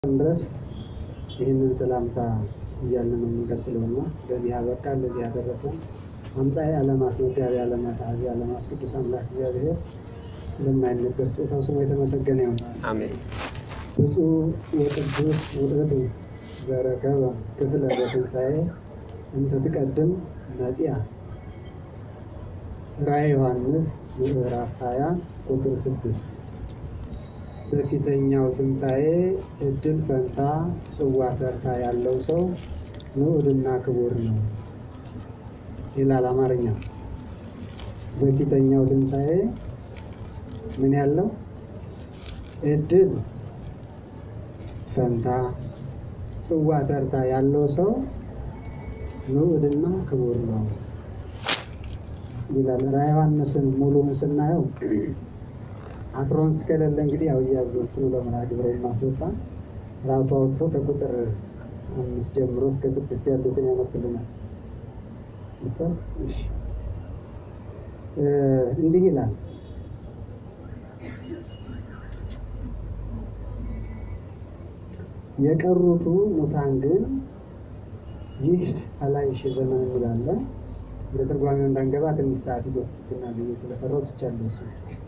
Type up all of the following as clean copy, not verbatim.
ድረስ ይህንን ሰላምታ እያልን ነው የምንቀጥለውና ለዚህ አበቃ ለዚህ ያደረሰን አምጻኤ ዓለማት መጋቢ ዓለማት አዚ ዓለማት ቅዱስ አምላክ እግዚአብሔር ስለማይነገር ስጦታው ስሙ የተመሰገነ ይሁን። አሜን። ብፁዕ ወቅዱስ ውእቱ ዘረከበ ክፍለ በትንሣኤ እንተ ትቀድም መጺአ ራዕየ ዮሐንስ ምዕራፍ 20 ቁጥር 6 በፊተኛው ትንሣኤ እድል ፈንታ ጽዋ ተርታ ያለው ሰው ንዑድና ክቡር ነው ይላል አማርኛ። በፊተኛው ትንሣኤ ምን ያለው እድል ፈንታ ጽዋ ተርታ ያለው ሰው ንዑድና ክቡር ነው ይላል። ራዕየ ዮሐንስን ሙሉውን ስናየው አትሮንስ ከሌለ እንግዲህ ያው እያዘዝኩ ነው ለመርሐ ግብር ማስወጣ ራሱ አውጥቶ ከቁጥር 5 ጀምሮ እስከ 6 ያሉትን ያመጣልናል። እሺ እንዲህ ይላል። የቀሩቱ ሙታን ግን ይህ ከላይ ሺህ ዘመን እንላለን። ወደ ትርጓሜው እንዳንገባ ትንሽ ሰዓት ይጎትትብናል ብዬ ስለፈራሁ ትቻለሁ። እሱ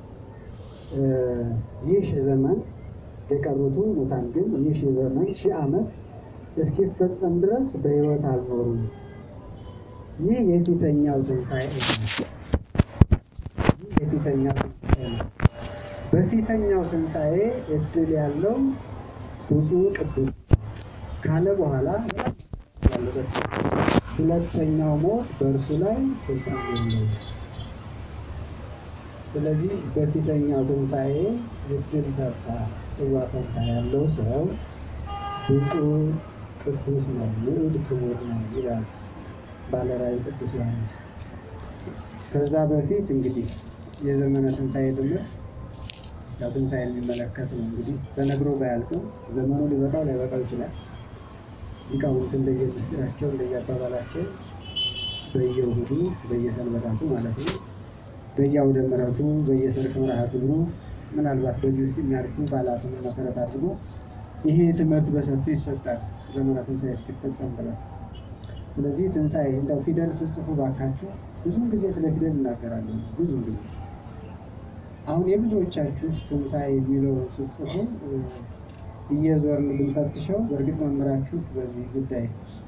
ይህ ዘመን የቀሩቱ ሙታን ግን ይህ ዘመን 1000 ዓመት እስኪፈጸም ድረስ በሕይወት አልኖሩም። ይህ የፊተኛው ትንሣኤ ነው። በፊተኛው ትንሣኤ እድል ያለው ብፁዕ ቅዱስ ካለ በኋላ ሁለተኛው ሞት በእርሱ ላይ ስልጣን የለውም። ስለዚህ በፊተኛው ትንሣኤ እድል ተርታ ጽዋ ፈንታ ያለው ሰው ብፁዕ ቅዱስ ነው፣ ንዑድ ክቡር ነው ይላል ባለ ራዕይ ቅዱስ ዮሐንስ። ከዛ በፊት እንግዲህ የዘመነ ትንሣኤ ትምህርት ያው ትንሣኤ የሚመለከት ነው። እንግዲህ ተነግሮ ባያልቅም ዘመኑ ሊበቃው ላይበቃው ይችላል። ሊቃውንት እንደየምስጢራቸው እንደየአባባላቸው በየእሑዱ በየሰንበታቱ ማለት ነው በየአውደ ምሕረቱ በየሰርክ መርሐ ግብሩ ምናልባት በዚህ ውስጥ የሚያልፉ በዓላትን መሰረት አድርጎ ይሄ ትምህርት በሰፊው ይሰጣል ዘመነ ትንሣኤ እስኪፈጸም ድረስ። ስለዚህ ትንሣኤ እንደው ፊደል ስጽፉ ባካችሁ ብዙም ጊዜ ስለ ፊደል እናገራለሁ። ብዙም ጊዜ አሁን የብዙዎቻችሁ ትንሣኤ የሚለው ስጽፉ እየዞርን ብንፈትሸው በእርግጥ መምህራችሁ በዚህ ጉዳይ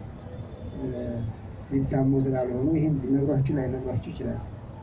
ሊታሙ ስላልሆኑ ይህን ሊነግሯችሁ ላይነግሯችሁ ይችላል።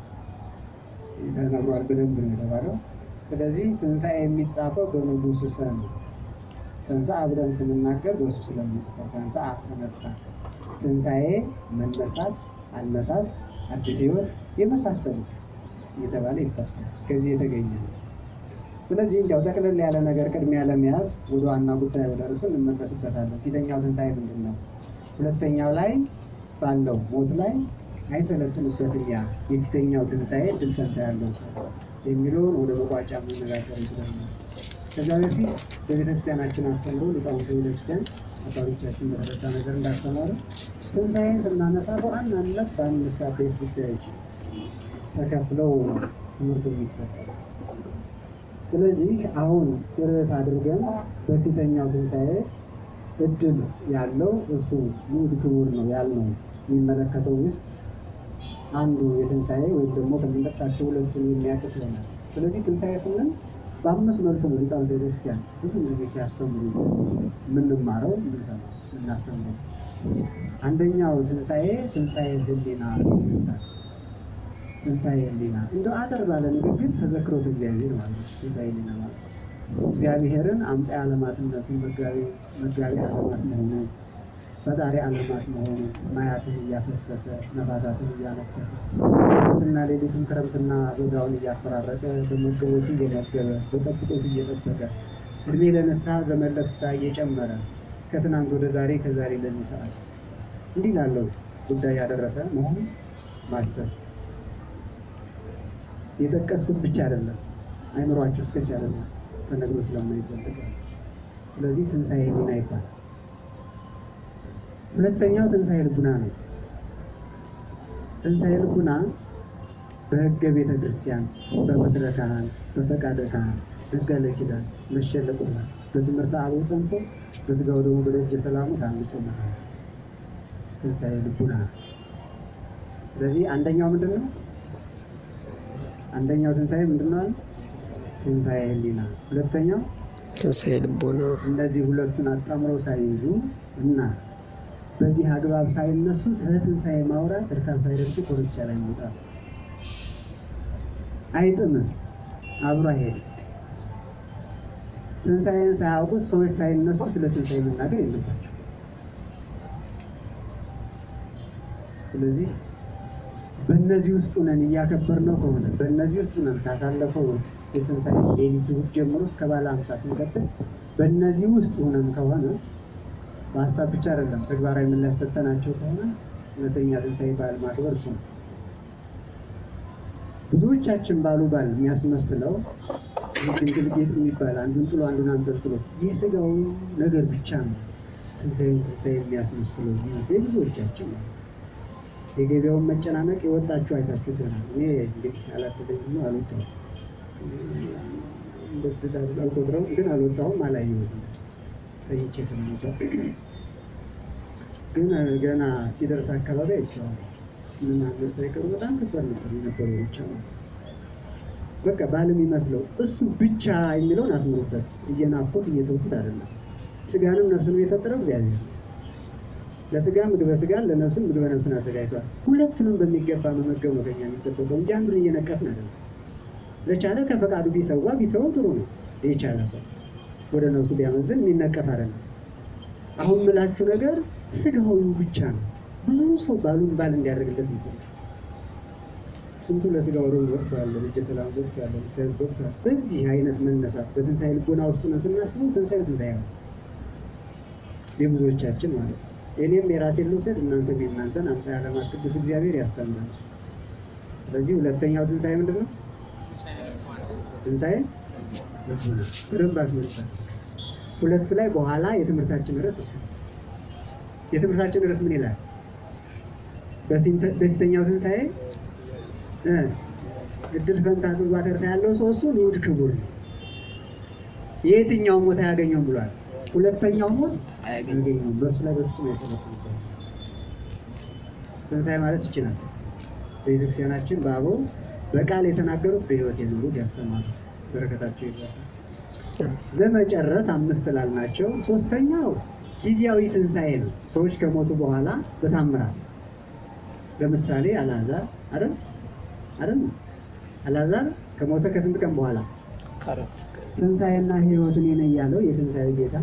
ተነግሯል በደንብ ነው የተባለው። ስለዚህ ትንሣኤ የሚጻፈው በንጉሥ ስም ነው። ተንሥአ ብለን ስንናገር በእሱ ስለምንጽፈው ተንሥአ ተነሳ፣ ትንሣኤ መነሳት፣ አነሳስ፣ አዲስ ሕይወት የመሳሰሉት እየተባለ ይፈታል። ከዚህ የተገኘ ነው። ስለዚህ እንዲያው ጠቅልል ያለ ነገር ቅድሚያ ለመያዝ ወደ ዋና ጉዳይ ወደ ርዕሱ እንመለስበታለን። ፊተኛው ትንሣኤ ምንድን ነው? ሁለተኛው ላይ ባለው ሞት ላይ አይሰለጥንበትም። ያ የፊተኛው ትንሣኤ እድል ፈንታ ያለው ሰው የሚለውን ወደ መቋጫ መነጋገር ይችላል። ከዛ በፊት በቤተክርስቲያናችን አስተምሮ ሊቃውንተ ቤተክርስቲያን አባቶቻችን በተረዳ ነገር እንዳስተማሩ ትንሣኤን ስናነሳ በዋናነት በአምስት አበይት ጉዳዮች ተከፍለው ትምህርቱ የሚሰጠው። ስለዚህ አሁን ርዕስ አድርገን በፊተኛው ትንሣኤ እድል ያለው እሱ ንዑድ ክቡር ነው ያልነው የሚመለከተው ውስጥ አንዱ የትንሣኤ ወይም ደግሞ ከምንጠቅሳቸው ሁለቱን የሚያቅፍ ይሆናል። ስለዚህ ትንሣኤ ስንል በአምስት መልኩ ነው ሊቃውንተ ቤተክርስቲያን ብዙ ጊዜ ሲያስተምሩ የምንማረው የምንሰማው የምናስተምረው። አንደኛው ትንሣኤ ሕሊና ይባላል። ትንሣኤ ሕሊና እንደው አጠር ባለ ንግግር ተዘክሮት እግዚአብሔር ማለት ነው። ትንሣኤ ሕሊና ማለት እግዚአብሔርን አምጻኤ ዓለማትነቱን መጋቢ ዓለማት መሆኑን ፈጣሪ ዓለማት መሆኑን ማያትን እያፈሰሰ ነፋሳትን እያነፈሰ ሌሊትና ሌሊቱን ክረምትና በጋውን እያፈራረቀ በመገቦቱ እየመገበ በጠብቆቱ እየጠበቀ እድሜ ለንስሐ ዘመን ለፍስሐ እየጨመረ ከትናንት ወደ ዛሬ ከዛሬ ለዚህ ሰዓት እንዲህ ላለው ጉዳይ ያደረሰ መሆኑን ማሰብ። የጠቀስኩት ብቻ አይደለም፣ አይምሯቸው እስከቻለ ድረስ ተነግሮ ስለማይዘለቅ። ስለዚህ ትንሣኤ ሕሊና ይባላል። ሁለተኛው ትንሣኤ ልቡና ነው። ትንሣኤ ልቡና በሕገ ቤተ ክርስቲያን በምድረ ካህን በፈቃደ ካህን ሕገ ለኪዳን መሸለ ቁርባን በትምህርተ አበው ጸንቶ በስጋው ደግሞ በደጀ ሰላሙ ታንጾ መኖር ትንሣኤ ልቡና። ስለዚህ አንደኛው ምንድነው? አንደኛው ትንሣኤ ምንድነው? ትንሣኤ ህሊና። ሁለተኛው ትንሣኤ ልቡና። እነዚህ ሁለቱን አጣምረው ሳይይዙ እና በዚህ አግባብ ሳይነሱ ትንሣኤ ማውራት እርካታ ሳይደርሱ ኮርቻ ላይ መውጣት አይጥምም፣ አብሮ አይሄድም። ትንሣኤን ሳያውቁት ሰዎች ሳይነሱ ስለ ትንሣኤ መናገር የለባቸው። ስለዚህ በእነዚህ ውስጥ ነን እያከበርነው ከሆነ በእነዚህ ውስጥ ነን ካሳለፈው የትንሣኤ ሌሊት ጀምሮ እስከ ባለ 50 ስንቀጥል በእነዚህ ውስጥ ሆነን ከሆነ በሀሳብ ብቻ አይደለም ተግባራዊ ምላሽ ሰጠናቸው ከሆነ እውነተኛ ትንሣኤ በዓል ማክበር እሱ ነው። ብዙዎቻችን ባሉ ባል የሚያስመስለው ድንግል ጌጥ የሚባል አንዱን ጥሎ አንዱን አንጠልጥሎ የስጋው ነገር ብቻ ነው ትንሣኤ የሚያስመስለው ይመስለኝ ብዙዎቻችን ማለት ነው። የገበያውን መጨናነቅ የወጣችሁ አይታችሁት ይሆናል። እኔ እንግዲህ አላደለኝም አልወጣሁም፣ አልቆጥረውም፣ ግን አልወጣሁም፣ አላየሁትም ተኝቼ ስለነበር። ግን ገና ሲደርስ አካባቢ አይቼዋለሁ። ምን ነገር ሳይቀሩ በጣም ከባድ ነበር የነበረው ብቻ ነው። በቃ ባል የሚመስለው እሱ ብቻ የሚለውን አስምሩበት። እየናኩት እየተውኩት አይደለም። ስጋንም ነፍስንም የፈጠረው እግዚአብሔር ነው። ለስጋ ምግበ ስጋን ለነፍስም ምግበ ነፍስን አዘጋጅቷል። ሁለቱንም በሚገባ መመገብ ነው ከኛ የሚጠበቀው እንጂ አንዱን እየነቀፍን አይደለም። ለቻለ ከፈቃዱ ቢሰዋ ቢተው ጥሩ ነው። የቻለ ሰው ወደ ነፍሱ ቢያመዝን የሚነቀፍ አይደለም። አሁን ምላችሁ ነገር ስጋው ብቻ ነው። ብዙ ሰው ባሉን ባል እንዲያደርግለት ነው። ስንቱ ለስጋው ወደ ወጥቷል፣ ለልጅ ሰላም ወጥቷል፣ ለሰል ወጥቷል። በዚህ አይነት መነሳት በትንሣኤ ልቦና ውስጥ ነው ስናስበው ትንሣኤ ነው የብዙዎቻችን ማለት ነው። እኔም የራሴን ልውሰድ፣ እናንተም የእናንተን አምሳለ ዓለማት ቅዱስ እግዚአብሔር ያስተምራል። ስለዚህ ሁለተኛው ትንሣኤ ምንድን ነው? ትንሣኤ በደንብ አስመልሳል። ሁለቱ ላይ በኋላ የትምህርታችን ርዕስ የትምህርታችን ርዕስ ምን ይላል? በፊተኛው ትንሣኤ እድል ፈንታ ጽዋ ተርታ ያለው ሰው እሱ ንዑድ ክቡር ነው። የትኛው ሞት አያገኘውም ብሏል። ሁለተኛው ሞት አያገኘውም። በእሱ ላይ በፍጹም አይሰለጥንም። ትንሣኤ ማለት ይችላል። ቤተክርስቲያናችን በአበው በቃል የተናገሩት በሕይወት የኖሩት ያስተማሩት በረከታቸው ይድረሳል። ለመጨረስ 5 ላልናቸው ሶስተኛው ጊዜያዊ ትንሣኤ ነው። ሰዎች ከሞቱ በኋላ በታምራት ለምሳሌ አልዓዛር አይደል አልዓዛር ከሞተ ከስንት ቀን በኋላ ትንሣኤና ሕይወት እኔ ነኝ ያለው የትንሣኤ ጌታ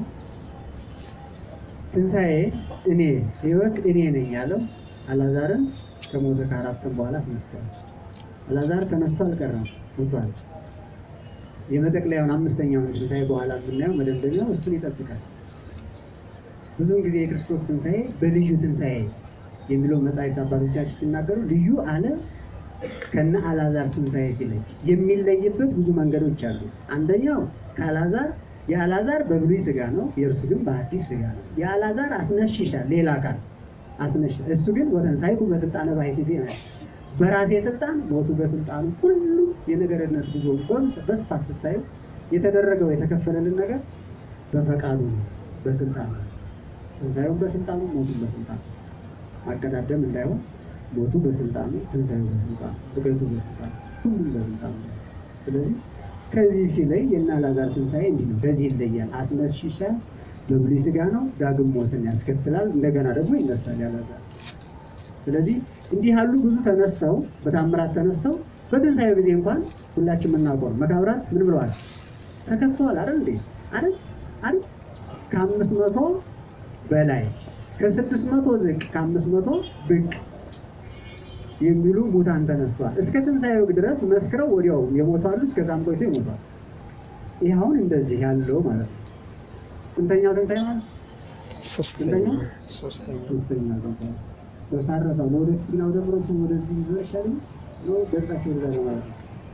ትንሣኤ እኔ ሕይወት እኔ ነኝ ያለው አልዓዛርን ከሞተ ከ4 ቀን በኋላ አስነስቷል። አልዓዛር ተነስቶ አልቀረም፣ ሞቷል። የመጠቅለያውን 5ኛውን ትንሣኤ በኋላ የምናየው መደምደሚያው እሱን ይጠብቃል። ብዙውን ጊዜ የክርስቶስ ትንሣኤ በልዩ ትንሣኤ የሚለው መጻሕፍት አባቶቻችን ሲናገሩ ልዩ አለ ከነ አልዓዛር ትንሣኤ ሲለይ የሚለይበት ብዙ መንገዶች አሉ። አንደኛው የአልዓዛር በብሉይ ስጋ ነው፣ የእርሱ ግን በአዲስ ስጋ ነው። የአልዓዛር አስነሽሻል፣ ሌላ አካል አስነሽ፣ እሱ ግን ወተንሣእኩ በስልጣነ ባሕቲቱ ነው። በራሴ ስልጣን ሞቱ በስልጣኑ። ሁሉም የነገርነት ጉዞ በስፋት ስታዩ የተደረገው የተከፈለልን ነገር በፈቃዱ ነው፣ በስልጣኑ። ትንሣኤውን በስልጣኑ፣ ሞቱን በስልጣኑ። ማቀዳደም እንዳይሆን ሞቱ በስልጣኑ፣ ትንሣኤው በስልጣኑ፣ እገቱ በስልጣኑ፣ ሁሉም በስልጣኑ። ስለዚህ ከዚህ ሲለይ የእነ አልዓዛር ትንሣኤ እንዲህ ነው፣ ከዚህ ይለያል። አስነሽሻ በብሉይ ስጋ ነው፣ ዳግም ሞትን ያስከትላል፣ እንደገና ደግሞ ይነሳል ያልዓዛር። ስለዚህ እንዲህ ያሉ ብዙ ተነስተው በታምራት ተነስተው በትንሣኤው ጊዜ እንኳን ሁላችን የምናውቀው መቃብራት ምን ብለዋል? ተከፍተዋል አይደል እንዴ? አይደል ከ500 በላይ ከ600 ዝቅ ከ500 ብቅ የሚሉ ሙታን ተነስተዋል። እስከ ትንሣኤው ድረስ መስክረው ወዲያው የሞታሉ፣ እስከዛም ቆይቶ ይሞታሉ። ይህ አሁን እንደዚህ ያለው ማለት ነው። ስንተኛው ትንሣኤ ማለት? ሶስተኛው ትንሣኤ በሳረሰው ነው። ወደፊት ግን አውደ ምሕረቱ ወደዚህ ይዘሻል ነው ገጻቸው ወደዛ ነው ማለት ነው።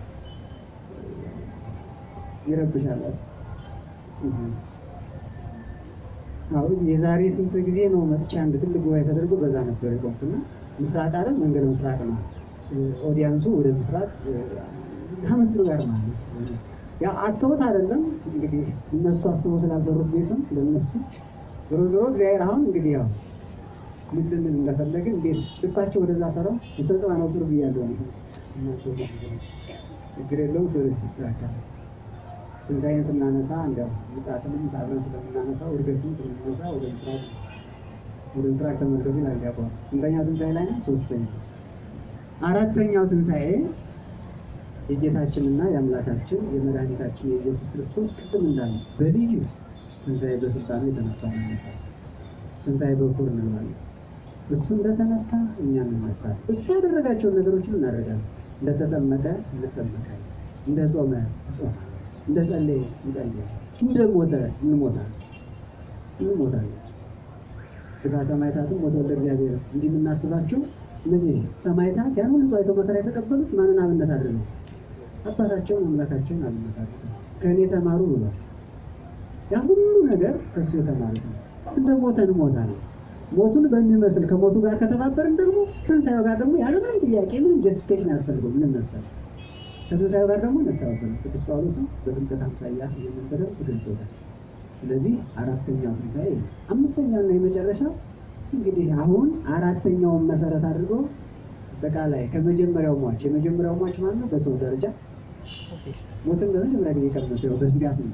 ይረብሻል። አሁን የዛሬ ስንት ጊዜ ነው መጥቻ አንድ ትልቅ ጉባኤ ተደርጎ በዛ ነበር የቆምኩና ምስራቅ አይደል መንገድ ምስራቅ ነው። ኦዲያንሱ ወደ ምስራቅ ከምስሉ ጋር ማለት ያ አተውት አይደለም እንግዲህ እነሱ አስበው ስላልሰሩት ቤቱን ለነሱ ዞሮ እግዚአብሔር አሁን እንግዲህ ያው ምንድን እንደፈለገ እንዴት ልባቸው ወደዛ ሰራው ይስተጽማ ነው ስሩ ብያለሁ ነው ችግር የለውም ሰው ይስተካከላል። ትንሣኤን ስናነሳ እንደው ምጽአትንም አብረን ስለምናነሳው እርገቱን ስለምናነሳ ወደ ምስራቅ ተመልከቱ ይላል ያዕቆብ። ስንተኛው ትንሣኤ ላይ ነው? ሶስተኛው። አራተኛው ትንሣኤ የጌታችንና የአምላካችን የመድኃኒታችን የኢየሱስ ክርስቶስ ቅድም እንዳለ በልዩ ትንሣኤ በስልጣኑ የተነሳ ነው። ትንሣኤ በኩር እንለዋለን። እሱ እንደተነሳ እኛ እንነሳለን። እሱ ያደረጋቸውን ነገሮች ሁሉ እናደርጋለን። እንደተጠመቀ እንጠመቃለን፣ እንደጾመ እንጾማለን፣ እንደጸለየ እንጸልያለን፣ እንደሞተ እንሞታለን። ድካ ሰማዕታትም ሞተ ወልደ እግዚአብሔር እንዲህ የምናስባቸው እነዚህ ሰማዕታት ያን ሁሉ ሰው አይተው መከራ የተቀበሉት ማንን አብነት አድርገው? አባታቸውን አምላካቸውን አብነት አድርገው ከእኔ ተማሩ ብሏል። ያ ሁሉ ነገር ከእሱ የተማሩት ነው። እንደ ሞተ እንሞታለን። ሞቱን በሚመስል ከሞቱ ጋር ከተባበርን ደግሞ ትንሣኤው ጋር ደግሞ ያለምንም ጥያቄ ምንም ጀስቲፊኬሽን ያስፈልገው እንነሳለን። ከትንሣኤው ጋር ደግሞ እንተባበራለን። ቅዱስ ጳውሎስም በጥምቀት አምሳያ ይህንን በደንብ ገልጾታል። ስለዚህ አራተኛው ትንሣኤ ነው። አምስተኛውና የመጨረሻው እንግዲህ አሁን አራተኛውን መሰረት አድርጎ አጠቃላይ ከመጀመሪያው ሟች የመጀመሪያው ሟች ማለት ነው በሰው ደረጃ ሞትን በመጀመሪያ ጊዜ ቀመሰው በስጋ ስም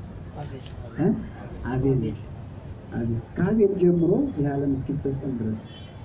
አቤል ከአቤል ጀምሮ የዓለም እስኪፈጸም ድረስ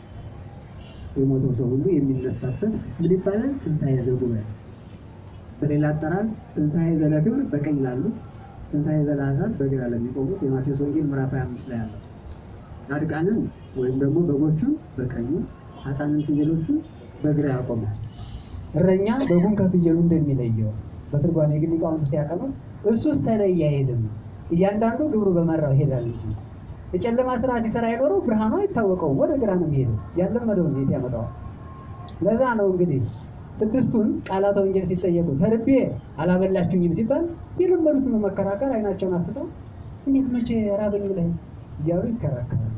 የሞተው ሰው ሁሉ የሚነሳበት ምን ይባላል? ትንሣኤ ዘጉባኤ። በሌላ አጠራር ትንሣኤ ዘለክብር በቀኝ ላሉት፣ ትንሣኤ ዘለሐሳት በግራ ለሚቆሙት የማቴዎስ ወንጌል ምዕራፍ 25 ላይ አለው። ጻድቃንን ወይም ደግሞ በጎቹን በቀኙ ኃጥአንን ፍየሎቹን በግራ ያቆማል። እረኛ በጉን ከፍየሉ እንደሚለየው በትርጓሜ ግን ሊቃውንቱ ሲያቀኑት እሱስ ተለየ አይሄድም፣ እያንዳንዱ ግብሩ በመራው ይሄዳል እንጂ የጨለማ ስራ ሲሰራ የኖረው ብርሃኑ አይታወቀውም፣ ወደ ግራ ነው የሚሄደው። ያለመደውን ቤት ያመጣዋል። ለዛ ነው እንግዲህ ስድስቱን ቃላተ ወንጌል ሲጠየቁ ተርቤ አላበላችሁኝም ሲባል የለመዱት ነው መከራከር። አይናቸውን አፍጥጠው እንዴት መቼ ራበኝ ብለህ እያሉ ይከራከራሉ።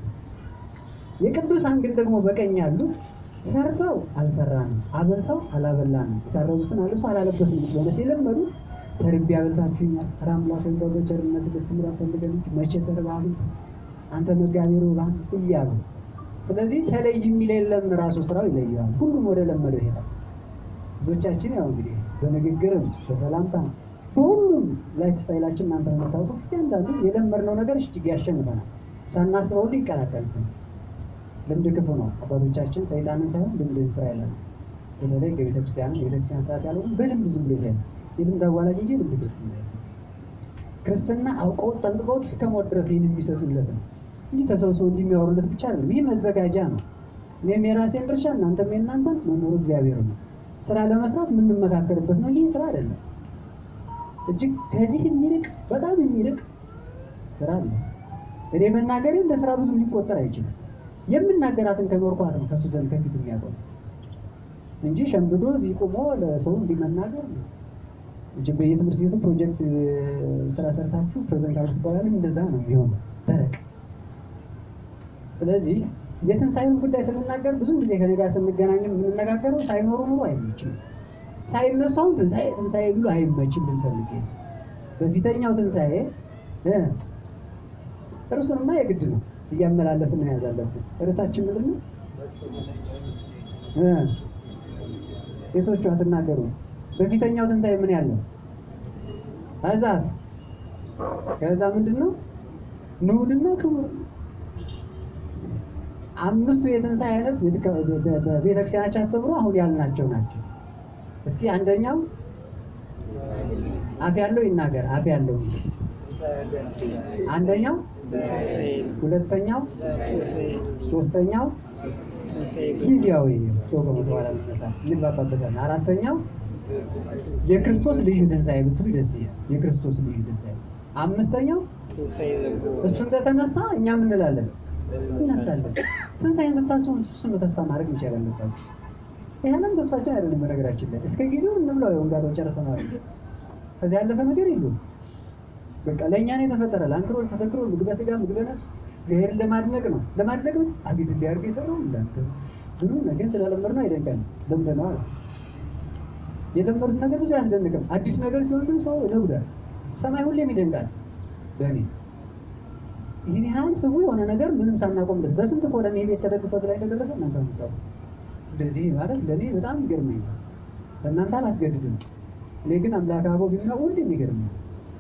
የቅዱሳን ግን ደግሞ በቀኝ ያሉት ሰርተው አልሰራንም፣ አበልተው አላበላንም፣ የታረዙትን አልብሶ አላለበስንም ስለሆነ የለመዱት ተርቤ አበልታችሁኛል፣ ኧረ አምላክ እንደው በቸርነት ልትምረን ፈልገን መቼ ተርባህ አንተ መጋቢ ሩባን እያሉ። ስለዚህ ተለይ የሚል የለም፣ ራሱ ስራው ይለየዋል። ሁሉም ወደ ለመደው ይሄዳል። ብዙዎቻችን ያው እንግዲህ በንግግርም በሰላምታም በሁሉም ላይፍ ስታይላችን እናንተ የምታውቁት እያንዳንዱ የለመድነው ነገር እጅግ ያሸንፈናል። ሳናስበው ሁሉ ይቀላቀልብናል። ልምድ ክፉ ነው። አባቶቻችን ሰይጣንን ሳይሆን ልምድን ፍራ ይላሉ። በተለይ የቤተክርስቲያን ስርዓት ያልሆኑ በልምድ ዝም ብሎ ይሄዳል። የልምድ አዋላጅ እንጂ ልምድ ክርስትና አውቀው ጠንቅቀውት እስከ ሞት ድረስ ይህን የሚሰጡለት ነው እንጂ ተሰብስበው እንደሚያወሩለት ብቻ አይደለም። ይህ መዘጋጃ ነው። እኔም የራሴን ድርሻ እናንተም የእናንተን መኖሩ እግዚአብሔር ነው። ስራ ለመስራት የምንመካከርበት ነው። ይህ ስራ አይደለም። እጅግ ከዚህ የሚርቅ በጣም የሚርቅ ስራ አለ። እኔ መናገሬ እንደ ስራ ብዙ ሊቆጠር አይችልም። የምናገራትን ከመርኳት ነው ከሱ ዘንድ ከፊቱ የሚያቆም እንጂ ሸምብዶ እዚህ ቆሞ ለሰው እንዲመናገር ነው እንጂ በየትምህርት ቤቱ ፕሮጀክት ስራ ሰርታችሁ ፕሬዘንት አድርጉ ይባላል። እንደዛ ነው የሚሆነው ደረቅ። ስለዚህ የትንሣኤውን ጉዳይ ስንናገር ብዙ ጊዜ ከኔ ጋር ስንገናኝ የምንነጋገረው ሳይኖሩ ኑሮ አይመችም፣ ሳይነሳው ትንሣኤ ብሎ አይመችም ብንፈልግ በፊተኛው ትንሣኤ እርሱንማ የግድ ነው እያመላለስን መያዝ አለብን። እርሳችን ምንድን ነው? ሴቶቹ አትናገሩ። በፊተኛው ትንሣኤ ምን ያለው ከዛ ምንድን ነው? ንዑድና ክቡር። አምስቱ የትንሣኤ አይነት በቤተክርስቲያናችን አስተምሮ አሁን ያልናቸው ናቸው። እስኪ አንደኛው አፍ ያለው ይናገር። አፍ ያለው አንደኛው፣ ሁለተኛው፣ ሶስተኛው ጊዜያዊ ሰው በመሰዋላ ተነሳ ልባባበታል። አራተኛው የክርስቶስ ልዩ ትንሣኤ ብትሉ ደስ ይላል። የክርስቶስ ልዩ ትንሣኤ። አምስተኛው እሱ እንደተነሳ እኛም እንላለን እናሳለን። ትንሣኤን ስታስቡ እሱን ተስፋ ማድረግ መቻል አለባችሁ። ይሄንን ተስፋችን አይደለም በነገራችን ላይ እስከ ጊዜው እንብላው የወንጋታው ጨርሰናል። ከዚያ ያለፈ ነገር የለም። በቃ ለእኛ ነው የተፈጠረ። ለአንክሮ ተዘክሮ ምግበ ሥጋ ምግበ ነፍስ እግዚአብሔርን ለማድነቅ ነው። ለማድነቅ ነው። አቤት እንዲያርግ የሰራው እንዳንተ ብዙ ነገር ስለለመድነው አይደንቀንም። ለምደነዋል። የለመዱት ነገር ብዙ አያስደንቅም። አዲስ ነገር ሲሆን ግን ሰው ይለምዳል። ሰማይ ሁሌም ይደንቃል በእኔ ይህን ያህል ስቡ የሆነ ነገር ምንም ሳናቆምለት በስንት እኮ ለእኔ ቤት ተደግፎት ላይ ተደረሰ። እናንተ ምታው እንደዚህ ማለት ለእኔ በጣም ይገርመኛል። ለእናንተ አላስገድድም። እኔ ግን አምላክ አበው ቢሆን ሁሌም ይገርመኛል፣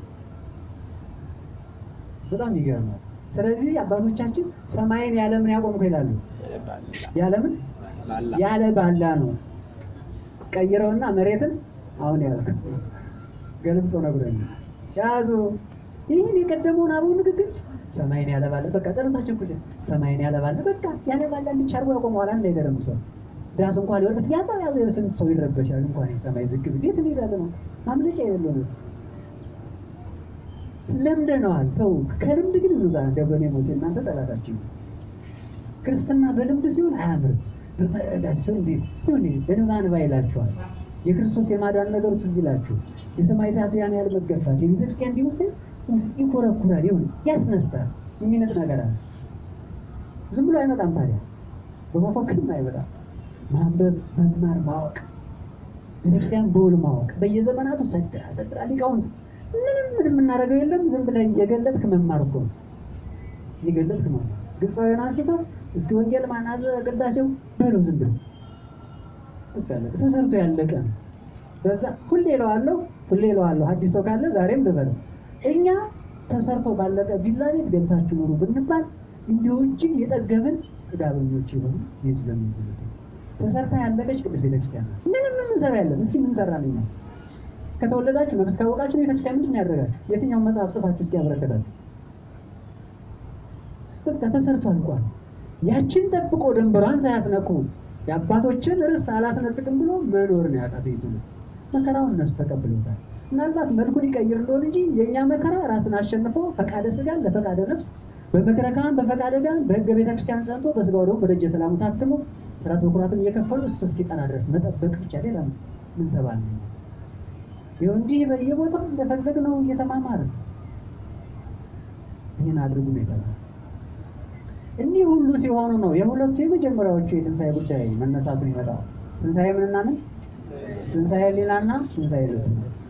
በጣም ይገርማል። ስለዚህ አባቶቻችን ሰማይን ያለምን ያቆምኩ ይላሉ። ያለምን ያለ ባላ ነው ቀይረውና መሬትን አሁን ያልከ ገልብጾ ነግረኝ ያዙ። ይህን የቀደመውን አበው ንግግር ሰማይን ያለባለ በቃ ጸሎታችን ኩል ሰማይን ያለባለ በቃ ያለባለ እንዲቻርጎ ያቆመዋል። እንዳይገርም ሰው ዳስ እንኳን ሊወርድ ሲያጣ ያዙ የስንት ሰው ይረበሻል። እንኳን ሰማይ ዝግ ቤት እንሄዳለ ነው ማምለጫ የሌለው ነው። ለምደነዋል። ተው ከልምድ ግን እንዛ ደበኔ ሞት እናንተ ጠላታችሁ። ክርስትና በልምድ ሲሆን አያምርም። በመረዳት ሲሆን እንዴት ሆነ እንባንባ ይላችኋል። የክርስቶስ የማዳን ነገሮች እዚህ ይላችሁ። የሰማዕታቱ ያን ያህል መገፋት የቤተክርስቲያን እንዲወስድ ውስጥ ይኮረኩራል፣ ይሁን ያስነሳል። የሚነጥ ነገር አለ። ዝም ብሎ አይመጣም። ታዲያ በመፎክርም አይመጣም። ማንበብ፣ መማር፣ ማወቅ ቤተክርስቲያን በውል ማወቅ በየዘመናቱ ሰድራ ሊቃውንት ምንም የምናደርገው የለም። ዝም ብለን እየገለጥክ መማር እኮ ነው። እየገለጥክ መማር ግጻዊውን አንስተው እስኪ ወንጌል ማናዘ ቅዳሴው በለው ዝም ብሎ ተሰርቶ ያለቀ ነው። በዛ ሁሌ እለዋለሁ አዲስ ሰው ካለ ዛሬም ልበለው። እኛ ተሰርቶ ባለቀ ቪላ ቤት ገብታችሁ ኑሩ ብንባል እንዲሁ እጅግ የጠገብን ጥጋበኞች ይሆኑ ይዘምቱ። ተሰርታ ያለቀች ቅድስት ቤተክርስቲያን ምንም እንሰራ ያለን እስኪ ምን ሰራን? እኛ ከተወለዳችሁ ነብስ ካወቃችሁ ቤተክርስቲያን ምንድን ነው ያደረጋችሁ? የትኛው መጽሐፍ ጽፋችሁ እስኪ ያበረከታችሁ? በቃ ተሰርቶ አልቋል። ያችን ጠብቆ ደንበሯን ሳያስነኩ የአባቶችን ርስት አላስነጥቅም ብሎ መኖር ነው ያቃተይቱ። መከራውን እነሱ ተቀብለውታል። ምናልባት መልኩን ይቀይር እንደሆነ እንጂ የኛ መከራ ራስን አሸንፎ ፈቃደ ስጋን ለፈቃደ ነፍስ በመከራ ካህን በፈቃደ ጋር በሕገ ቤተክርስቲያን ጸንቶ በስጋው ደግሞ በደጀ ሰላሙ ታትሞ ስርዓት በኩራትን እየከፈሉ እስቶ እስኪጠና ድረስ መጠበቅ ብቻ። ሌላ ምን ተባለ? ይኸው እንዲህ በየቦታው እንደፈለግነው እየተማማረ ይህን አድርጉ ነው የተባለው። እኒህ ሁሉ ሲሆኑ ነው የሁለቱ የመጀመሪያዎቹ የትንሣኤ ጉዳይ መነሳቱን ይመጣል። ትንሣኤ ምንና ምን? ትንሣኤ ሕሊናና ትንሣኤ ልብ።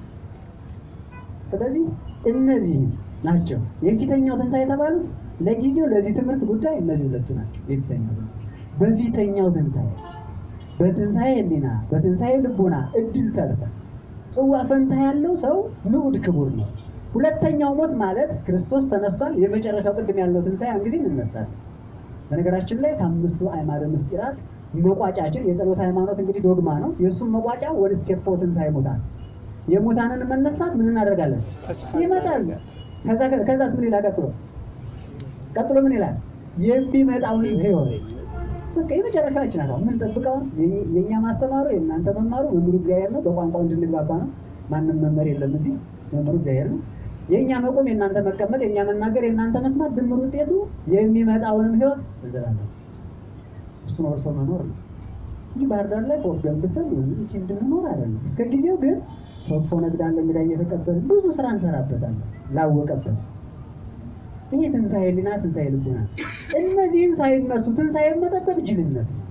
ስለዚህ እነዚህ ናቸው የፊተኛው ትንሣኤ የተባሉት። ለጊዜው ለዚህ ትምህርት ጉዳይ እነዚህ ሁለቱ ናቸው የፊተኛው ትንሣኤ። በፊተኛው ትንሣኤ በትንሣኤ ሕሊና በትንሣኤ ልቡና እድል ተርፈ ጽዋ ፈንታ ያለው ሰው ንዑድ ክቡር ነው። ሁለተኛው ሞት ማለት ክርስቶስ ተነስቷል። የመጨረሻው ቅድም ያለው ትንሣኤ ያን ጊዜ እንነሳለን። በነገራችን ላይ ከአምስቱ አዕማደ ምስጢራት መቋጫችን የጸሎት ሃይማኖት እንግዲህ ዶግማ ነው። የእሱም መቋጫ ወደ ሴፎ ትንሣኤ ሙታን የሙታንን መነሳት ምን እናደርጋለን? ይመጣል። ከዛስ ምን ይላል? ቀጥሎ ምን ይላል? የሚመጣውን ሕይወት በቃ የመጨረሻችን ናት። ምን ጠብቀው የኛ ማስተማሩ የእናንተ መማሩ መምህሩ እግዚአብሔር ነው። በቋንቋው እንድንግባባ ነው። ማንም መምህር የለም እዚህ፣ መምህሩ እግዚአብሔር ነው። የኛ መቆም የእናንተ መቀመጥ፣ የኛ መናገር የእናንተ መስማት፣ ድምር ውጤቱ የሚመጣውንም ሕይወት እዘላለን እሱን ወርሶ መኖር ነው እንጂ ባህር ዳር ላይ ፎቅ ገንብተን እንጂ እንድንኖር አይደለም። እስከ ጊዜው ግን ተወፎ ነግዳለን፣ እንግዳ እየተቀበልን ብዙ ስራ እንሰራበታለን። ላወቀበት ይሄ ትንሣኤ ሕሊና ትንሣኤ ልቡና እነዚህን ሳይነሱ ትንሣኤ መጠበቅ ጅልነት ነው።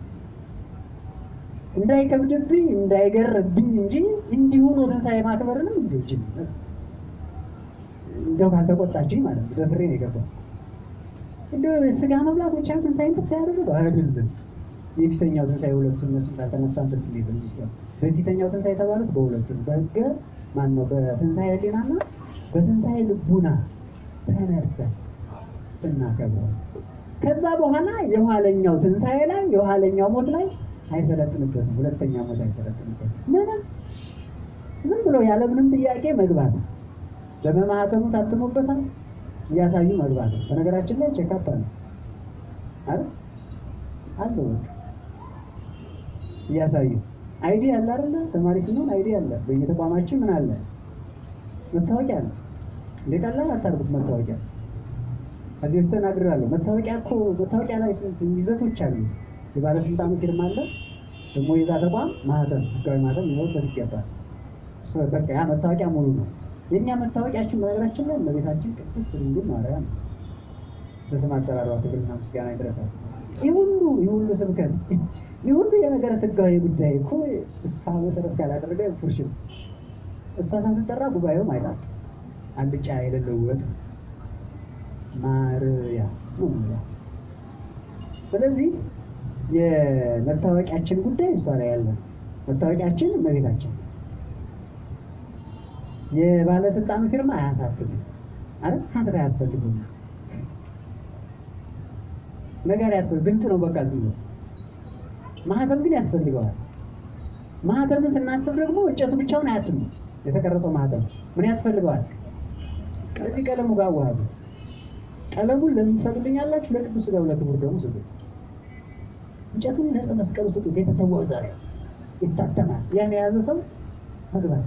እንዳይከብድብኝ እንዳይገርብኝ እንጂ እንዲሁ ነው ትንሣኤ ማክበርንም እንዲሁ ጅልነት እንደው ካልተቆጣችኝ ማለት ነው። ደፍሬ ነው የገባሁት። እንደው ስጋ መብላት ብቻ ትንሣኤን ትንሣኤ ያደረገው አይደለም። የፊተኛው ትንሣኤ ሁለቱ እነሱ ካልተነሳን ትርፍ ነው ብዙ ሰው በፊተኛው ትንሣኤ የተባሉት በሁለቱ በሕገ ማነው በትንሣኤ ሕሊናና በትንሣኤ ልቡና ተነስተን ስናከብረው ከዛ በኋላ የኋለኛው ትንሣኤ ላይ የኋለኛው ሞት ላይ አይሰለጥንበትም። ሁለተኛው ሞት አይሰለጥንበትም። ምንም ዝም ብሎ ያለምንም ጥያቄ መግባት በመማህተሙ ታትሞበታል እያሳዩ መግባት። በነገራችን ላይ ቼክአፕ አለ አይደል? እያሳዩ አይዲ አለ አይደል? ተማሪ ስንሆን አይዲ አለ። በየተቋማችን ምን አለ? መታወቂያ አለ። ለቀላል አታርጉት መታወቂያ። ከዚህ በፊት ተናግሬያለሁ። መታወቂያ እኮ መታወቂያ ላይ ስንት ይዘቶች አሉት። የባለስልጣኑ ፊርማ አለ፣ ደግሞ የዛ ተቋም ማህተም፣ ህጋዊ ማህተም ሊኖርበት ይገባል። እሱ በቃ ያ መታወቂያ ሙሉ ነው። የኛ መታወቂያችን በነገራችን ላይ ለቤታችን ቅድስት ድንግል ማርያም በስም አጠራሯ ክብርና ምስጋና ይድረሳት። ይህ ሁሉ ስብከት ይህ ሁሉ የነገረ ስጋዊ ጉዳይ እኮ እሷ መሰረት ካላደረገ ፉርሽ ነው። እሷ ሳትጠራ ጉባኤውም አይጣፍጥም። አልጫ የሌለው ወጥ ማርያም ነው ማለት። ስለዚህ የመታወቂያችን ጉዳይ እሷ ላይ ያለ መታወቂያችን እመቤታችን። የባለስልጣኑ ፊርማ አያሳትትም አይደል? ሀተት አያስፈልግም። ነገር ያስፈልግ ግልጽ ነው በቃ ዝም ብሎ። ማህተም ግን ያስፈልገዋል። ማህተምን ስናስብ ደግሞ እንጨቱ ብቻውን አያትም። የተቀረጸው ማህተም ምን ያስፈልገዋል? ከዚህ ቀለሙ ጋር ዋሃዱት። ቀለሙን ለምን ትሰጡልኛላችሁ? ለቅዱስ ሥጋው ለክቡር ደሙ ስጡት። እንጨቱን ለዕፀ መስቀሉ ስጡት። የተሰዋው ዛሬ ይታተማል። ያን የያዘ ሰው መግባት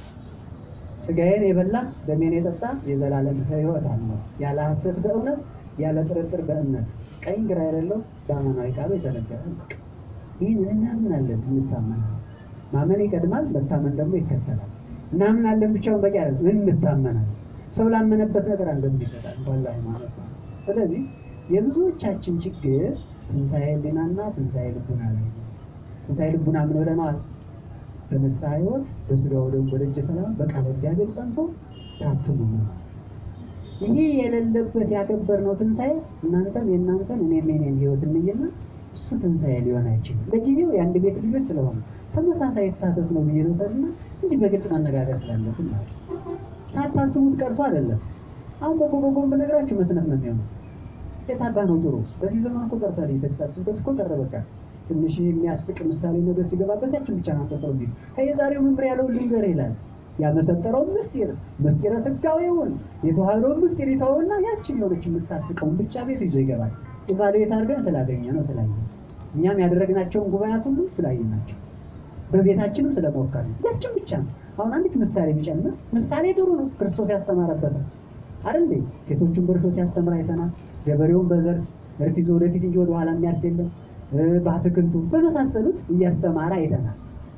ሥጋዬን የበላ ደሜን የጠጣ የዘላለም ሕይወት አለው ያለ ሐሰት በእውነት ያለ ጥርጥር በእምነት ቀኝ ግራ የሌለው በአማናዊ ቃሉ የተነገረ። ይህን እናምናለን፣ እንታመናለን። ማመን ይቀድማል፣ መታመን ደግሞ ይከተላል። እናምናለን ብቻውን በቂ አይደለም፣ እንታመናለን። ሰው ላመነበት ነገር አንገት ይሰጣል ወላሂ ማለት ነው። ስለዚህ የብዙዎቻችን ችግር ትንሣኤ ሕሊናና ትንሣኤ ልቡና ላይ። ትንሣኤ ልቡና ምን ብለናል? በንስሐ ሕይወት በሥጋው ደሙ በደጀ ሰላም በቃለ እግዚአብሔር ጸንቶ ታትሙ ነው። ይሄ የሌለበት ያከበርነው ትንሣኤ እናንተም የእናንተን እኔም የእኔን ሕይወት እንይና እሱ ትንሣኤ ሊሆን አይችልም። ለጊዜው የአንድ ቤት ልጆች ስለሆነ ተመሳሳይ የተሳተስ ነው ብዬ ነው ሰድና እንዲህ በግልጽ መነጋገር ስላለብን ማለት ሳታስቡት ቀርቶ አይደለም። አሁን በጎጎጎን ብነግራችሁ መስነፍ ነው የሚሆነው። የታባ ነው ጥሩ። በዚህ ዘመን እኮ ቀርቷል። የተግሳጽ ስብከት እኮ ቀረ። በቃ ትንሽ የሚያስቅ ምሳሌ ነገር ሲገባበት ያችን ብቻ ነው ተፈጥሮ ቢል ከየዛሬው መምሪያ ያለው ልንገር ይላል። ያመሰጠረው ምስጢረ ሥጋዌውን የተዋህዶውን ምስጢር ይተውና ያችን የሆነች የምታስቀውን ብቻ ቤቱ ይዞ ይገባል። ኢቫሉዌት አድርገን ስላገኘ ነው ስላየ እኛም ያደረግናቸውን ጉባኤያት ሁሉ ስላየናቸው በቤታችንም ስለሞከር ያችን ብቻ ነው። አሁን አንዲት ምሳሌ ቢጨምር ምሳሌ ጥሩ ነው። ክርስቶስ ያስተማረበት አይደል እንዴ? ሴቶቹን በእርሾ ሲያስተምር አይተናል። ገበሬውን በዘር እርፍ ይዞ ወደፊት እንጂ ወደ ኋላ የሚያርስ የለም። በአትክልቱ በመሳሰሉት እያስተማረ አይተናል።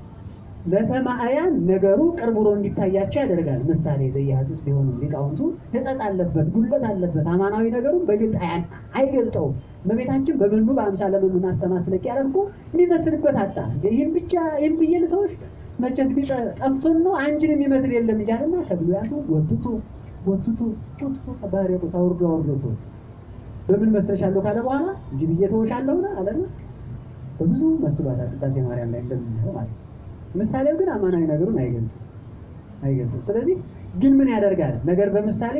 ለሰማዕያን ነገሩ ቅርብ ብሎ እንዲታያቸው ያደርጋል። ምሳሌ ዘኢየሱስ ቢሆንም ሊቃውንቱ ሕጸጽ አለበት፣ ጉድለት አለበት። አማናዊ ነገሩን በግልጥ አይገልጠውም። እመቤታችን በመኑ በአምሳለ መኑ ማስተማስለቅ ያለት እኮ የሚመስልበት አጣ። ይህም ብቻ ይህም ብዬ ልተውሽ መቼስ ጠፍቶን ነው አንቺን የሚመስል የለም እያለና ከብሉያቱ ወትቶ ከባህር የቁስ አውርዶቶ በምን መስለሻለሁ ካለ በኋላ እንጂ ብዬ ተወሻለሁና አለና በብዙ መስሏታል። ቅዳሴ ማርያም ላይ እንደምናየው ማለት ነው። ምሳሌው ግን አማናዊ ነገሩን አይገልጥም። ስለዚህ ግን ምን ያደርጋል? ነገር በምሳሌ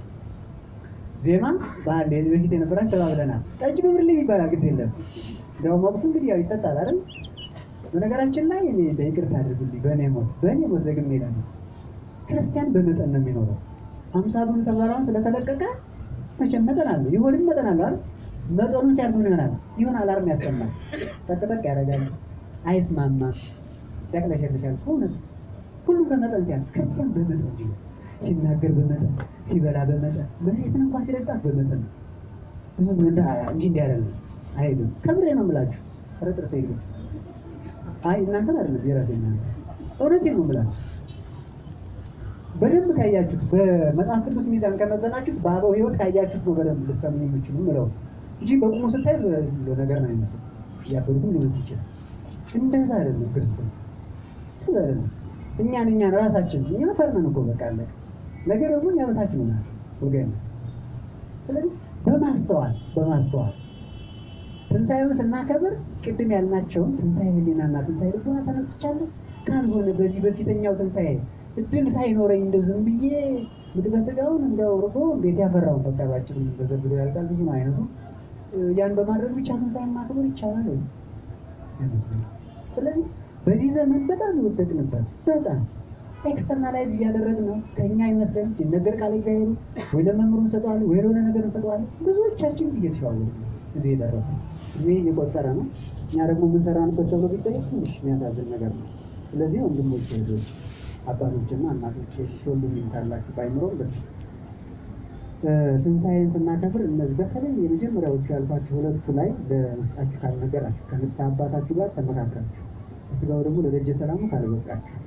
ዜማ ባህል የዚህ በፊት የነበራች ተባብለናል። ጠጅ በብርሌ ይባላል። ግድ የለም እንደውም ወቅቱ እንግዲህ ያው ይጠጣል አይደል? በነገራችን ላይ እኔ በይቅርታ አድርጉልኝ በእኔ ሞት ደግሜ እላለሁ ክርስቲያን በመጠን ነው የሚኖረው። 50 ብሉ ተብሏል ስለተለቀቀ መቼም መጠን አለው፣ ይሁንም መጠን አለው አይደል? መጠኑን ሲያልፍ ምን ይሆናል? አላርም ያሰማል፣ ጠቅጠቅ ያደርጋል፣ አይስማማም፣ ያቅለሸልሻል። እውነት ሁሉም በመጠን ሲያልፍ ክርስቲያን በመጠን እንጂ ሲናገር በመጠን ሲበላ በመጠን መሬትን እንኳን ሲረግጣት በመጠን ብዙ እንጂ እንዲህ አይደለም አይደለም። ከምሬ ነው የምላችሁ። ረጥር ሰይልኝ አይ እናንተን አይደለም የራሴን ነው እውነቴን ነው የምላችሁ። በደንብ ካያችሁት በመጽሐፍ ቅዱስ ሚዛን ከመዘናችሁት በአበው ሕይወት ካያችሁት ነው በደንብ ልሰሙ የምችሉ ምለው እንጂ በቁሙ ስታይ ነገር ነው የሚመስል ያበሩም ሊመስል ይችላል። እንደዛ አይደለም ክርስትና፣ እንደዛ አይደለም። እኛን ራሳችን እኛ ፈርመን እኮ በቃ አለ ነገር ደግሞ እኛ በታችን ነው ወገን። ስለዚህ በማስተዋል ትንሣኤውን ስናከብር ቅድም ያልናቸውን ትንሣኤ ሕሊናና ትንሣኤ ልቡና ተነስቻለሁ ካልሆነ በዚህ በፊተኛው ትንሣኤ እድል ሳይኖረኝ እንደው ዝም ብዬ ምግበ ሥጋውን እንደው ርቦ ቤት ያፈራውን በቃ ባጭሩ ተዘርዝሮ ያልቃል። ብዙ አይነቱ ያን በማድረግ ብቻ ትንሣኤን ማክበር ይቻላል ወይ? አይመስለኝም። ስለዚህ በዚህ ዘመን በጣም የወደቅንበት በጣም ኤክስተርናላይዝ እያደረግን ነው። ከኛ ይመስለን ሲነገር ቃል እግዚአብሔር ወይ ለመምህሩ እንሰጠዋለን ወይ ለሆነ ነገር እንሰጠዋለን። ብዙዎቻችን እየተሻወሩ እዚህ የደረሰ ይሄ እየቆጠረ ነው። እኛ ደግሞ የምንሰራንበት ተብሎ ቢጠየቅ ትንሽ የሚያሳዝን ነገር ነው። ስለዚህ ወንድሞች እህቶች፣ አባቶችና እናቶች ሁሉም ይምታላችሁ ባይምሮም ደስ ትንሣኤን ስናከብር እነዚህ በተለይ የመጀመሪያዎቹ ያልኳችሁ ሁለቱ ላይ በውስጣችሁ ካልነገራችሁ ከንስሐ አባታችሁ ጋር ተመካከራችሁ ከሥጋው ደግሞ ለደጀ ሰላሙ ካልበቃችሁ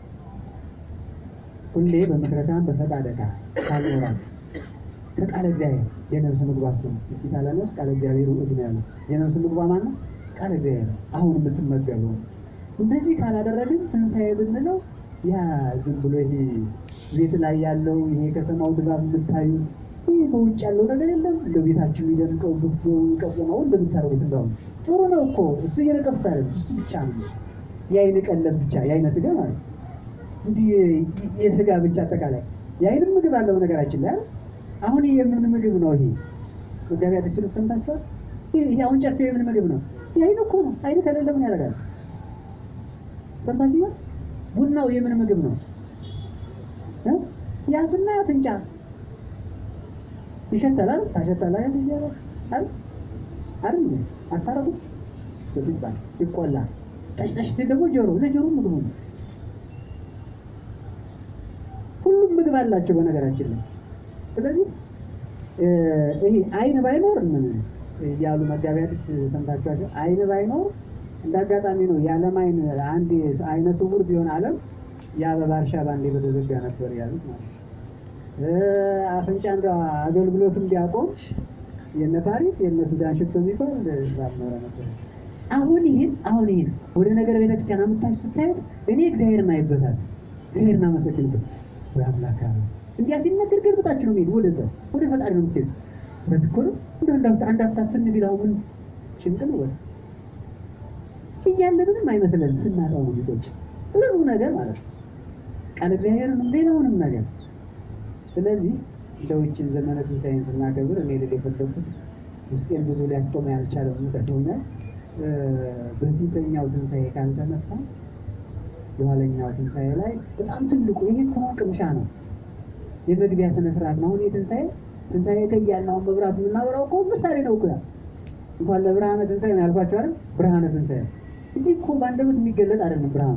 ሁሌ በምክረካም በፈቃደካ ካልኖራችሁ ከቃለ እግዚአብሔር የነፍስ ምግብ አስተምሩ ሲሲታ ለነፍስ ቃለ እግዚአብሔር ውእቱ ነው ያሉት። የነፍስ ምግብ ማን ነው? ቃለ እግዚአብሔር። አሁን የምትመገበው እንደዚህ ካላደረግን ትንሣኤ ብንለው ያ ዝም ብሎ ይሄ ቤት ላይ ያለው ይሄ ከተማው ድባብ የምታዩት ይሄ በውጭ ያለው ነገር የለም። እንደው ቤታችሁ የሚደምቀው ብፌው ቀጥማው እንደምታረጉት እንደው ጥሩ ነው እኮ እሱ እየነቀፍታ አይደለም። እሱ ብቻ ነው የአይን ቀለብ ብቻ የአይነ ስጋ ማለት እንጂ የስጋ ብቻ አጠቃላይ የአይን ምግብ አለው ነገራችን ላይ አሁን የምን ምግብ ነው ይሄ? ወዳጅ አዲስ ሰምታችኋል? ይሄ አሁን ጨፌ የምን ምግብ ነው? የአይን እኮ ነው። አይን ከሌለ ምን ያደርጋል? ሰምታችኋል? ቡናው የምን ምግብ ነው? የአፍና የአፍንጫ ይሸተላል። ታሸተላል እንጀራ አይደል? አታረጉ ሲባል ሲቆላ ታሽታሽ ሲል ደግሞ ጆሮ ለጆሮ ምግብ ነው። ሁሉም ምግብ አላቸው በነገራችን ላይ። ስለዚህ ይሄ አይን ባይኖር ምን ያሉ መጋቢ አዲስ ሰምታችኋል? አይን ባይኖር እንዳጋጣሚ ነው የዓለም አይን አንድ አይነ ስውር ቢሆን ዓለም የአበባ እርሻ ባንዴ በተዘጋ ነበር ያሉት ማለት ነው። አፍንጫ እንደው አገልግሎትም ቢያቆም የነ ፓሪስ የነ ሱዳን ሽቶ የሚባል ዛምራ ነበር። አሁን ይሄን ወደ ነገር ቤተክርስቲያን አመጣችሁ ስታዩት እኔ እግዚአብሔርን አይበታል እግዚአብሔርን አመሰግንበት ወይ አምላክ አለ እንዲያ ሲነገር ገልብጣችሁ ነው የሚሄድ ወደ ፈጣሪ ነው የምትሄዱ። በትኩር እንደው አንድ አፍታ ፍን ቢላው ምን ጭንቅ ነው ወይ እያለ ምንም አይመስልም። ስናጣው ነው የሚቆጭ ብዙ ነገር ማለት ነው ቃል እግዚአብሔርን ሌላውንም ነገር። ስለዚህ እንደውችን ዘመነ ትንሣኤን ስናከብር እኔ ልል የፈለኩት ውስጤን ብዙ ሊያስቆም ያልቻለው ምንድነው በፊተኛው ትንሣኤ ካልተነሳ የኋለኛው ትንሣኤ ላይ በጣም ትልቁ ይሄ እኮ ቅምሻ ነው፣ የመግቢያ ስነ ስርዓት ነው። አሁን ትንሣኤ ከያልነው መብራቱ የምናበራው እኮ ምሳሌ ነው እኮ እንኳን ለብርሃነ ትንሣኤ ነው ያልኳችሁ አይደል? ብርሃነ ትንሣኤ እንጂ እኮ በአንደበት የሚገለጥ አይደለም ብርሃኑ።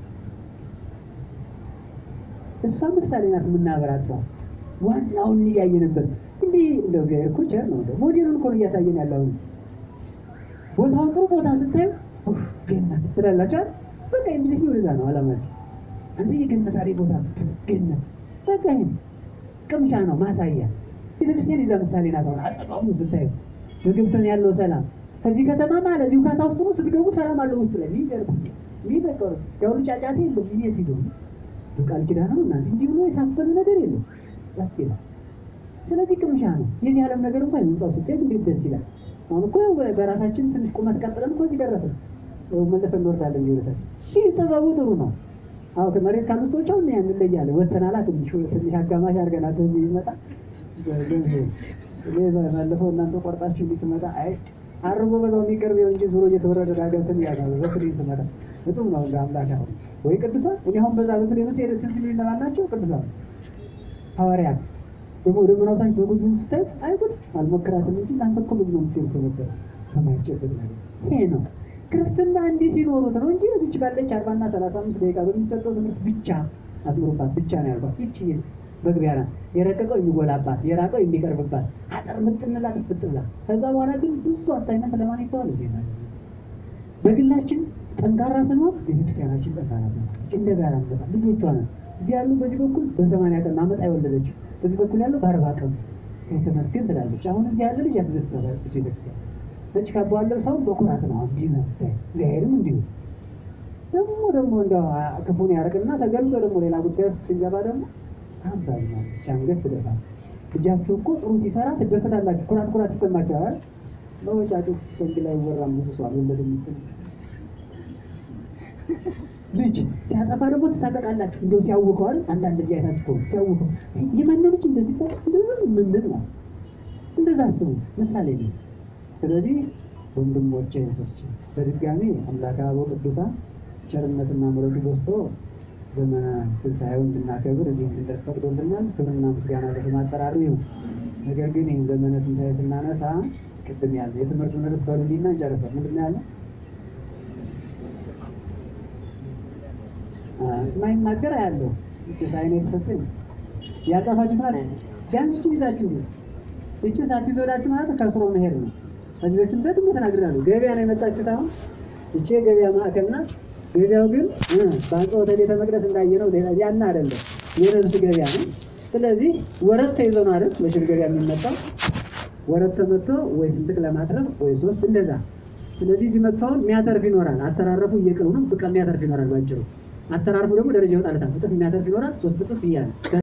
እሷ ምሳሌ ናት የምናበራቸው ዋናውን እያየንበት እንዲህ እንደው እግዚአብሔር እኮ ቸር ነው። እንደው ሞዴሉን እኮ እያሳየን ያለው ቦታውን ጥሩ ቦታ ስታዩ ገነት ትላላችሁ አይደል? በቃ እንግዲህ ወደዛ ነው አላማችን። አንተ የገነት አሪ ቦታ ገነት በቃ ይሄ ቅምሻ ነው ማሳያ። ቤተክርስቲያን ይዛ ምሳሌ ናት። አሁን አጸባሙ ስታዩ በግብተን ያለው ሰላም ከዚህ ከተማ ማለት እዚሁ ካታ ውስጥ ነው ስትገቡ ሰላም አለው ውስጥ ላይ የሚበቀው ያው ጫጫታ የለም። ይሄት ይገቡ ቃል ኪዳን ነው እናንተ እንዲህ ብሎ የታፈነ ነገር የለም። ጸጥ ይላል። ስለዚህ ቅምሻ ነው። የዚህ ዓለም ነገር እንኳን ምንጻው ስትሄድ እንዴት ደስ ይላል። አሁን እኮ በራሳችን ትንሽ ቁመት ቀጥለን እኮ እዚህ ደረስን። መለሰን እንወርዳለን ይወጣል። ይህ ጥበቡ ጥሩ ነው። አሁን ከመሬት ካሉ ሰዎች አሁን ያን ለያለ ወተናላ ትንሽ አጋማሽ አድርገናል። እዚህ ይመጣ ባለፈው እናንተ ቆርጣችሁ እንዲስመጣ አይ አርቦ በዛው የሚቀርበው እንጂ ዙሮ እየተወረደ ዳገትን ያጋለ ዘክሪ ይስመጣ እሱም ነው እንደ አምላክ አሁን ወይ ቅዱሳን እኔ አሁን በዛ በትል የምስሄድ ትዝ ቢል እንደማናቸው ቅዱሳን ሐዋርያት ደግሞ ወደ ምናውታች በጉዝ ውስጥ አይጉድ አልሞከራትም እንጂ እናንተ እኮ ብዙ ነው የምትሄድ ነበር ከማይጨበጥ ነገር ይሄ ነው ክርስትና እንዲህ ሲኖሩት ነው እንጂ እዚች ባለች 40 እና 35 ደቂቃ በሚሰጠው ትምህርት ብቻ አስምሩባት ብቻ ነው ያልኳት። ይቺ መግቢያ ናት። የረቀቀው የሚጎላባት የራቀው የሚቀርብባት አጠር ምጥንላ ትፍጥላ። ከዛ በኋላ ግን ብዙ አሳይመንት ለማን ይተዋል እንዴ? በግላችን ጠንካራ ስንሆን ቤተክርስቲያናችን ጠንካራ ትሆናለች። እንደ ጋራ እንበታ ልጆቿ ነን። እዚህ ያሉ በዚህ በኩል በ80 ቀን ማመጣ የወለደች በዚህ በኩል ያለው በ40 ቀን ከተመስገን ትላለች። አሁን እዚህ ያለ ልጅ ያስደስታል። ቤተክርስቲያን ልጅ ካባለው ሰው በኩራት ነው እንዲህ ነው እግዚአብሔርም እንዲሁ ደግሞ እንደው ክፉን ያርቅና ተገልጦ ደግሞ ሌላ ጉዳይ ውስጥ ሲገባ ደግሞ ታዝናለች። አንገት ትደፋለች። ልጃችሁ እኮ ጥሩ ሲሰራ ትደሰታላችሁ። ኩራት ይሰማችኋል። በወጫጮች ትንግ ላይ ወራም ብዙ ሰው አልወለደም ይስል ልጅ ሲያጠፋ ደግሞ ተሳቀቃላችሁ። እንደው ሲያውቀው አይደል? አንዳንድ ልጅ አይታችሁ እኮ ሲያውቀው የማነው ልጅ እንደዚህ ባል እንደዚህ ምንድን ነው እንደዛ አስቡት። ምሳሌ ነው። ስለዚህ ወንድሞቼ እህቶቼ በድጋሚ አምላከ አበው ቅዱሳን ቸርነትና ምሕረቱ በዝቶ ዘመነ ትንሣኤውን እንድናከብር እዚህ እንድንደርስ ፈቅዶልናል። ክብርና ምስጋና ለስሙ አጠራሩ ይሁን። ነገር ግን ይህን ዘመነ ትንሣኤ ስናነሳ ቅድም ያለው የትምህርቱን ርዕስ በሉልኝና እንጨርሰን። ምንድን ነው ያለው? የማይናገር ያለው ትንሣኤ ነው የተሰጠኝ ያጻፋችሁት ማለት ቢያንስ እችን ይዛችሁ እችን ሳትይዞላችሁ ማለት ከስሮ መሄድ ነው። ከዚህ በፊት በደንብ ተናግሬያለሁ። ገበያ ነው የመጣችሁት። አሁን እቺ ገበያ ማዕከል ናት። ገበያው ግን በአንጾተ ቤተ መቅደስ እንዳየነው ያን አይደለም፣ የነፍስ ገበያ ነው። ስለዚህ ወረት ተይዞ ነው አይደል በሽር ገበያ የሚመጣው። ወረት ተመቶ ወይ ስንጥቅ ለማትረፍ ወይ ሶስት እንደዛ። ስለዚህ እዚህ መጥተው የሚያተርፍ ይኖራል። አተራረፉ እየቀሩ ነው። በቃ የሚያተርፍ ይኖራል ባጭሩ። አተራርፉ ደግሞ ደረጃ ይወጣለታል። እጥፍ የሚያተርፍ ይኖራል 3 እጥፍ እያለ